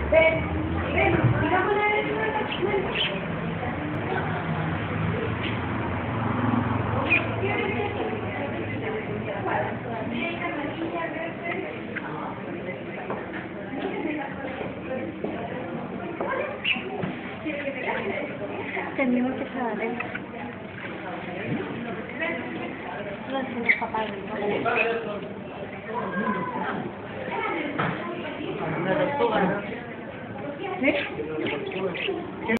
Ben, hindi mo na rin Kami mo sa sari. Wala sila kapagod. Nadagto ka na.